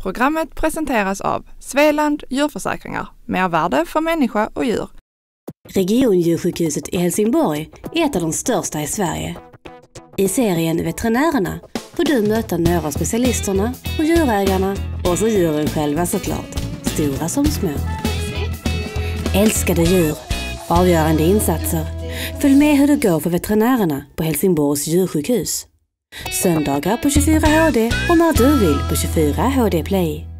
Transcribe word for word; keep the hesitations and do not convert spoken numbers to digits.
Programmet presenteras av Svealand djurförsäkringar, mervärde för människa och djur. Regiondjursjukhuset i Helsingborg är ett av de största i Sverige. I serien Veterinärerna får du möta några av specialisterna och djurägarna och så djuren själva såklart, stora som små. Älskade djur, avgörande insatser. Följ med hur det går för veterinärerna på Helsingborgs djursjukhus. Söndagar på tjugofyra H D och när du vill på tjugofyra H D Play.